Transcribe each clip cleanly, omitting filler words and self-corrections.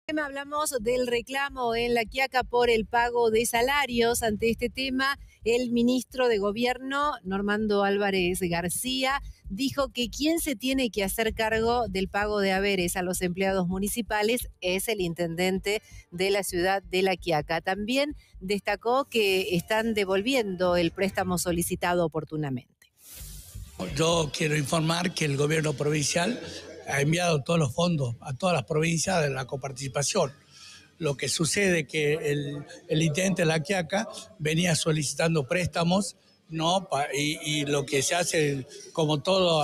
Hablamos del reclamo en La Quiaca por el pago de salarios. Ante este tema, el ministro de Gobierno, Normando Álvarez García, dijo que quien se tiene que hacer cargo del pago de haberes a los empleados municipales es el intendente de la ciudad de La Quiaca. También destacó que están devolviendo el préstamo solicitado oportunamente. Yo quiero informar que el gobierno provincial ha enviado todos los fondos a todas las provincias de la coparticipación. Lo que sucede es que el intendente de La Quiaca venía solicitando préstamos, ¿no? Y lo que se hace, como todo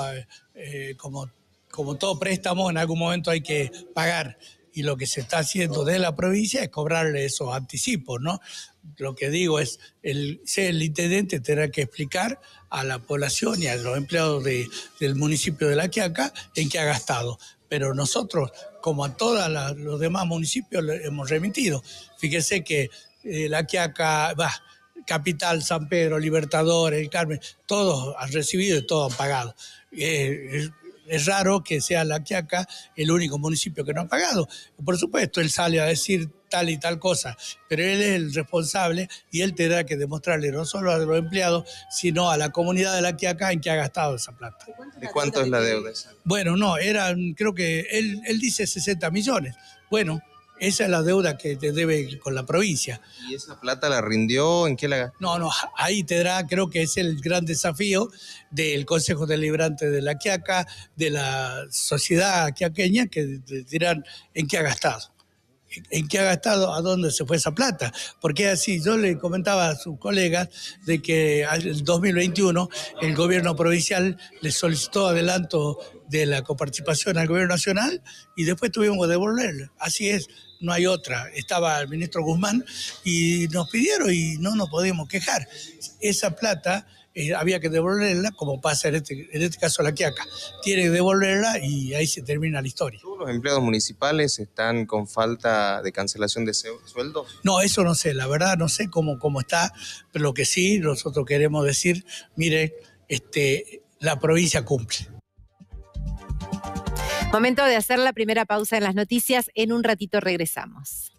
préstamo, en algún momento hay que pagar. Y lo que se está haciendo de la provincia es cobrarle esos anticipos, ¿no? Lo que digo es, el intendente tendrá que explicar a la población y a los empleados del municipio de La Quiaca en qué ha gastado. Pero nosotros, como a todos los demás municipios, le hemos remitido. Fíjese que La Quiaca, Capital, San Pedro, Libertadores, El Carmen, todos han recibido y todos han pagado. Es raro que sea La Quiaca el único municipio que no ha pagado. Por supuesto, él sale a decir tal y tal cosa, pero él es el responsable y él tendrá que demostrarle no solo a los empleados, sino a la comunidad de La Quiaca en que ha gastado esa plata. ¿De cuánto es la deuda esa? Bueno, no, creo que él dice 60 millones. Bueno, esa es la deuda que te debe con la provincia. ¿Y esa plata la rindió? ¿En qué la gastó? No, ahí creo que es el gran desafío del Consejo Deliberante de La Quiaca, de la sociedad quiaqueña, que dirán en qué ha gastado. ¿En qué ha gastado? ¿A dónde se fue esa plata? Porque así, yo le comentaba a sus colegas de que en 2021 el gobierno provincial le solicitó adelanto de la coparticipación al gobierno nacional y después tuvimos que devolverle. Así es, no hay otra. Estaba el ministro Guzmán y nos pidieron y no nos podíamos quejar. Esa plata había que devolverla, como pasa en este caso La Quiaca. Tiene que devolverla y ahí se termina la historia. ¿Todos los empleados municipales están con falta de cancelación de sueldos? No, eso no sé, la verdad no sé cómo está, pero lo que sí nosotros queremos decir, mire, la provincia cumple. Momento de hacer la primera pausa en las noticias. En un ratito regresamos.